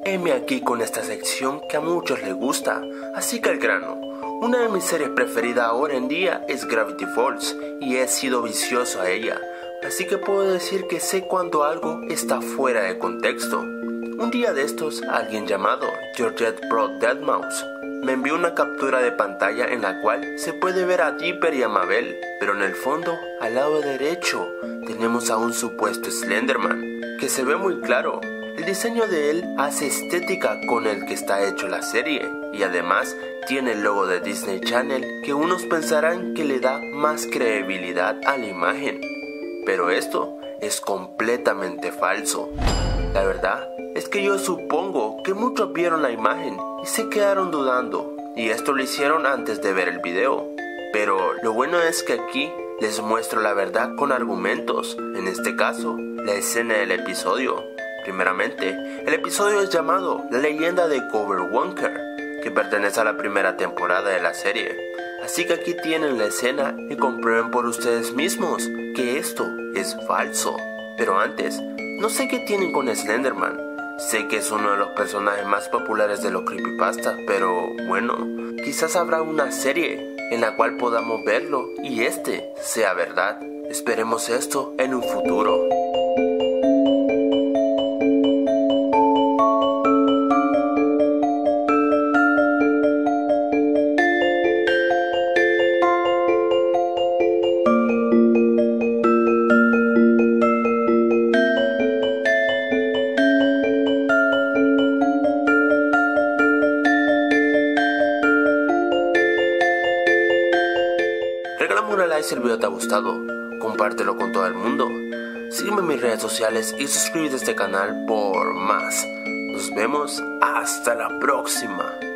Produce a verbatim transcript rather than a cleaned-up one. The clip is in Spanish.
heme aquí con esta sección que a muchos les gusta, así que al grano. Una de mis series preferidas ahora en día es Gravity Falls y he sido vicioso a ella, así que puedo decir que sé cuando algo está fuera de contexto. Un día de estos, alguien llamado Georgette Broad Deadmau5 me envió una captura de pantalla en la cual se puede ver a Dipper y a Mabel, pero en el fondo, al lado derecho, tenemos a un supuesto Slenderman, que se ve muy claro. El diseño de él hace estética con el que está hecho la serie, y además tiene el logo de Disney Channel que unos pensarán que le da más credibilidad a la imagen. Pero esto es completamente falso. La verdad es que yo supongo que muchos vieron la imagen y se quedaron dudando, y esto lo hicieron antes de ver el video. Pero lo bueno es que aquí les muestro la verdad con argumentos, en este caso, la escena del episodio. Primeramente, el episodio es llamado La leyenda de Coverwonker, que pertenece a la primera temporada de la serie. Así que aquí tienen la escena y comprueben por ustedes mismos que esto es falso. Pero antes, no sé qué tienen con Slenderman. Sé que es uno de los personajes más populares de los creepypastas, pero bueno, quizás habrá una serie en la cual podamos verlo y este sea verdad. Esperemos esto en un futuro. Regálame una like si el video te ha gustado, compártelo con todo el mundo, sígueme en mis redes sociales y suscríbete a este canal por más. Nos vemos hasta la próxima.